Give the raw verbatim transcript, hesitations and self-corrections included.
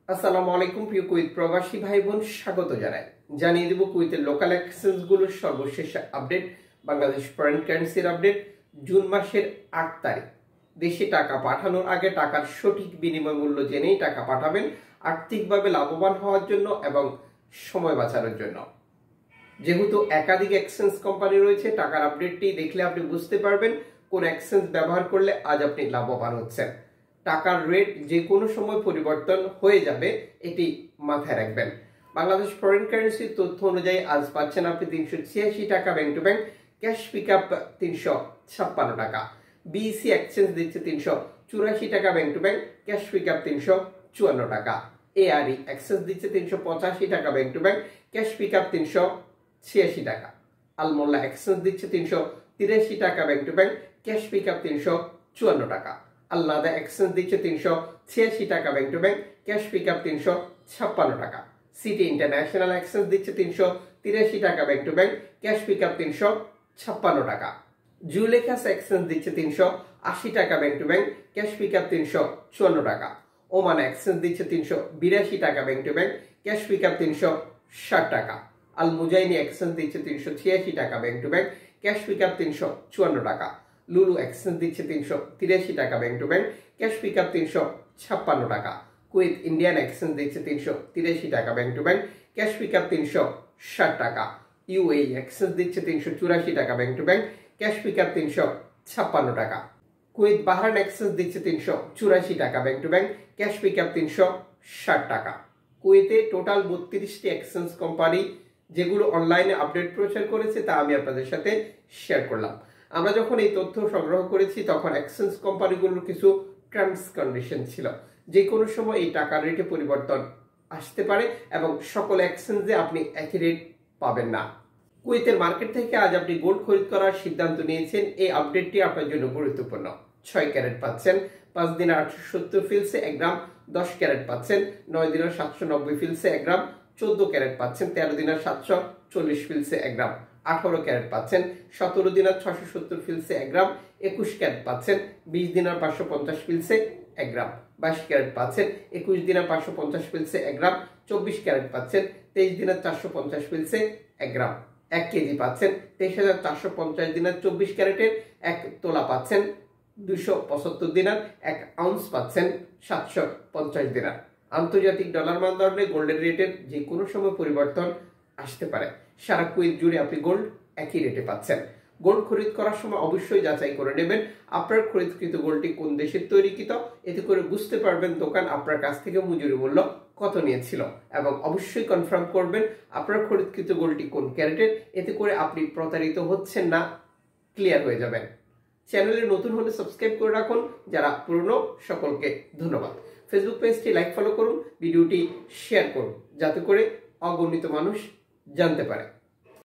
আসসালামু আলাইকুম প্রিয় কুয়েত প্রবাসী ভাই বোন, স্বাগত জানাই। জানিয়ে দেব কুয়েতের লোকাল এক্সচেঞ্জগুলোর সর্বশেষ আপডেট, বাংলাদেশ ফরেন কারেন্সির আপডেট। জুন মাসের আট তারিখ দেশে টাকা পাঠানোর আগে টাকার সঠিক বিনিময় মূল্য জেনেই টাকা পাঠাবেন, আর্থিকভাবে লাভবান হওয়ার জন্য এবং সময় বাঁচানোর জন্য। যেহেতু একাধিক এক্সচেঞ্জ কোম্পানি রয়েছে, টাকার আপডেটটি দেখলে আপনি বুঝতে পারবেন কোন এক্সচেঞ্জ ব্যবহার করলে আজ আপনি লাভবান হচ্ছেন। টাকার রেট যে কোনো সময় পরিবর্তন হয়ে যাবে, এটি মাথায় রাখবেন। বাংলাদেশ ফরেন কারেন্সির তথ্য অনুযায়ী আজ পাচ্ছেন আপনি তিনশো ছিয়াশি টাকা bank to bank, cash pick up তিনশো ছাপ্পান্ন টাকা। বিইসি এক্সচেঞ্জ দিচ্ছে তিনশো চুরাশি টাকা bank to bank, cash pick up তিনশো চুয়ান্ন টাকা। এআরই এক্সচেঞ্জ দিচ্ছে তিনশো পঁচাশি টাকা bank to bank, cash pick up তিনশো ছিয়াশি টাকা। আলমোল্লা এক্সচেঞ্জ দিচ্ছে তিনশো তিরাশি টাকা bank to bank, cash pick up তিনশো চুয়ান্ন টাকা। আলনাদা এক্সচেঞ্জ দিচ্ছে তিনশো ছিয়াশি টাকা bank to bank, cash pick up তিনশো ছাপ্পান্ন টাকা। সিটি ইন্টারন্যাশনাল এক্সচেঞ্জ দিচ্ছে তিনশো তিরাশি টাকা bank to bank, cash pick up তিনশো ছাপ্পান্ন টাকা। জুলেখাস এক্সচেঞ্জ দিচ্ছে তিনশো আশি টাকা bank to bank, cash pick up তিনশো চুয়ান্ন টাকা। ওমান এক্সচেঞ্জ দিচ্ছে তিনশো বিরাশি টাকা bank to bank, cash pick up তিনশো ষাট টাকা। আল মুজাইনি এক্সচেঞ্জ দিচ্ছে তিনশো ছিয়াশি টাকা bank to bank, cash pick up তিনশো চুয়ান্ন টাকা। লুলু এক্সচেঞ্জ দিচ্ছে তিনশো তিরাশি টাকা bank to bank, cash pick up তিনশো ছাপ্পান্ন টাকা। কুয়েত ইন্ডিয়ান এক্সচেঞ্জ দিচ্ছে তিনশো তিরাশি টাকা bank to bank, cash pick up তিনশো ষাট টাকা। ইউএই এক্সচেঞ্জ দিচ্ছে তিনশো চুরাশি টাকা bank to bank, cash pick up তিনশো ছাপ্পান্ন টাকা। কুয়েত বাহরান এক্সচেঞ্জ দিচ্ছে তিনশো চুরাশি টাকা bank to bank, cash pick up তিনশো ষাট টাকা। কুয়েতে টোটাল বত্রিশটি এক্সচেঞ্জ কোম্পানি যেগুলো অনলাইনে আপডেট প্রচার করেছে তা আমি আপনাদের সাথে শেয়ার করলাম। আমরা যখন এই তথ্য সংগ্রহ করেছি তখন এক্সচেঞ্জ কোম্পানিগুলোর কিছু টার্মস কন্ডিশন ছিল, যে কোনো সময় এই টাকার রেটে পরিবর্তন আসতে পারে এবং সকল এক্সচেঞ্জে আপনি একই রেট পাবেন না। কুয়েতের মার্কেট থেকে আজ আপনি গোল্ড খরিদ করার সিদ্ধান্ত নিয়েছেন, এই আপডেটটি আপনার জন্য গুরুত্বপূর্ণ। ছয় ক্যারেট পাচ্ছেন পাঁচ দিনে আটশো সত্তর ফিলসে এক গ্রাম, দশ ক্যারেট পাচ্ছেন নয় দিনের সাতশো নব্বই ফিলসে এক গ্রাম, চোদ্দ ক্যারেট পাচ্ছেন তেরো দিনের সাতশো চল্লিশ ফিলসে এক গ্রাম, আঠারো ক্যারেট পাচ্ছেন সতেরো দিনার ছশো সত্তর ফিলসে এক গ্রাম, একুশ ক্যারেট পাচ্ছেন বিশ দিনার পাঁচশো পঞ্চাশ ফিলসে এক গ্রাম, বাইশ ক্যারেট পাচ্ছেন একুশ দিনার পাঁচশো পঞ্চাশ ফিলসে এক গ্রাম, চব্বিশ ক্যারেট পাচ্ছেন তেইশ দিনার চারশো পঞ্চাশ ফিলসে এক গ্রাম, এক কেজি পাচ্ছেন তেইশ হাজার চারশো পঞ্চাশ দিনার চব্বিশ ক্যারেটের, এক তোলা পাচ্ছেন দুশো পঁচাত্তর দিনার, এক আউন্স পাচ্ছেন সাতশো পঞ্চাশ দিনার। আন্তর্জাতিক ডলার মানদণ্ডে গোল্ডের রেটের যে কোনো সময় পরিবর্তন আসতে পারে। সারা কুয়েত জুড়ে আপনি গোল্ড একই রেটে পাচ্ছেন। গোল্ড খরিদ করার সময় অবশ্যই যাচাই করে নেবেন আপনার খরিদকৃত গোল্ডটি কোন দেশের তৈরিকৃত, এতে করে বুঝতে পারবেন দোকান আপনার কাছ থেকে মজুরি মূল্য কত নিয়েছিল, এবং অবশ্যই কনফার্ম করবেন আপনার খরিদকৃত গোল্ডটি কোন ক্যারেটের, এতে করে আপনি প্রতারিত হচ্ছেন না, ক্লিয়ার হয়ে যাবেন। চ্যানেলে নতুন হলে সাবস্ক্রাইব করে রাখুন, যারা পুরনো সকলকে ধন্যবাদ। ফেসবুক পেজটি লাইক ফলো করুন, ভিডিওটি শেয়ার করুন, যাতে করে অগণিত মানুষ জানতে পারে।